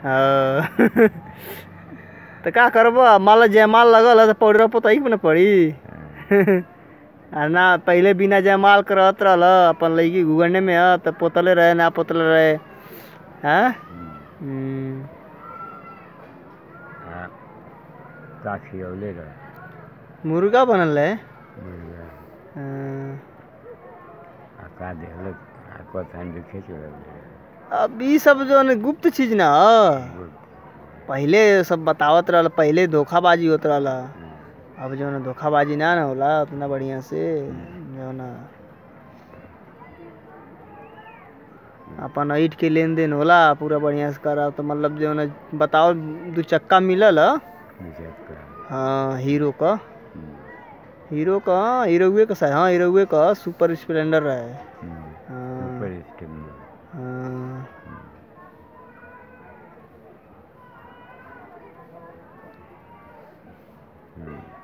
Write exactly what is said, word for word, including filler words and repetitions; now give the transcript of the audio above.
हाँ। तो का करब, मान जयमाल लगल है तो पाउडर पोतही के न पड़ी। आ ना पहले बिना जयमाल करत रहल अपन लड़की गुगने में है तो पोतले रहे ना पोतले रहे। हाँ हम्म। का खियौले रहे मुर्गा बनल है। मुर्गा हाँ। आ का देहलक आ पता नहीं खींच रहे। अब ई सब जो है गुप्त चीज ना ह। पहले सब बतावत रहल, पहले धोखाबाजी होत रहल। अब जो है धोखाबाजी ना ना होला उतना बढ़िया से जो ना अपन ईट के लेन देन होला पूरा बढ़िया से करा तो मतलब जो है बताओ दू चक्का मिलल ह। हाँ हीरो का हीरो का हीरोवे का हाँ हीरोवे का सुपर स्प्लेंडर रहे। सुपर स्प्लेंडर हाँ। हम्म।